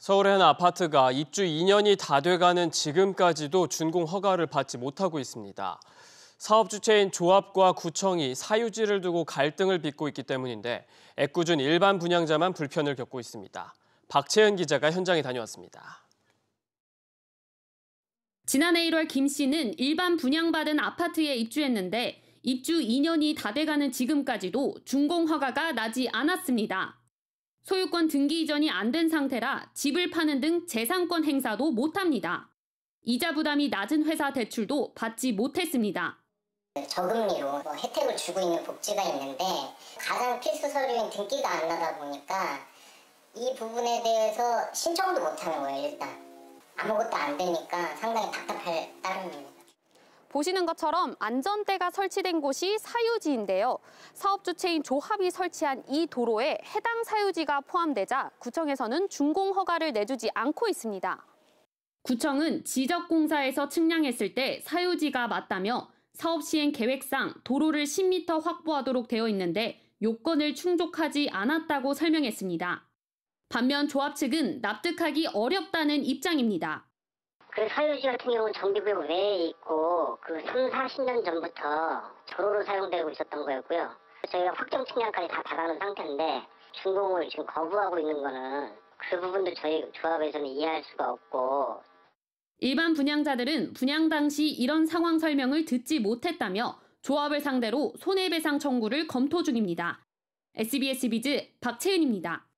서울의 한 아파트가 입주 2년이 다 돼가는 지금까지도 준공 허가를 받지 못하고 있습니다. 사업 주체인 조합과 구청이 사유지를 두고 갈등을 빚고 있기 때문인데 애꿎은 일반 분양자만 불편을 겪고 있습니다. 박채은 기자가 현장에 다녀왔습니다. 지난해 1월 김 씨는 일반 분양받은 아파트에 입주했는데 입주 2년이 다 돼가는 지금까지도 준공 허가가 나지 않았습니다. 소유권 등기 이전이 안 된 상태라 집을 파는 등 재산권 행사도 못합니다. 이자 부담이 낮은 회사 대출도 받지 못했습니다. 저금리로 혜택을 주고 있는 복지가 있는데 가장 필수 서류인 등기가 안 나다 보니까 이 부분에 대해서 신청도 못하는 거예요. 일단 아무것도 안 되니까 상당히 답답할 따름입니다. 보시는 것처럼 안전대가 설치된 곳이 사유지인데요. 사업 주체인 조합이 설치한 이 도로에 해당 사유지가 포함되자 구청에서는 준공 허가를 내주지 않고 있습니다. 구청은 지적공사에서 측량했을 때 사유지가 맞다며 사업 시행 계획상 도로를 10m 확보하도록 되어 있는데 요건을 충족하지 않았다고 설명했습니다. 반면 조합 측은 납득하기 어렵다는 입장입니다. 그 사유지 같은 경우는 정비구역 외에 있고 3, 40년 전부터 도로로 사용되고 있었던 거였고요. 저희가 확정 측량까지 다 받아놓은 상태인데 준공을 지금 거부하고 있는 거는 그 부분도 저희 조합에서는 이해할 수가 없고. 일반 분양자들은 분양 당시 이런 상황 설명을 듣지 못했다며 조합을 상대로 손해배상 청구를 검토 중입니다. SBS 비즈 박채은입니다.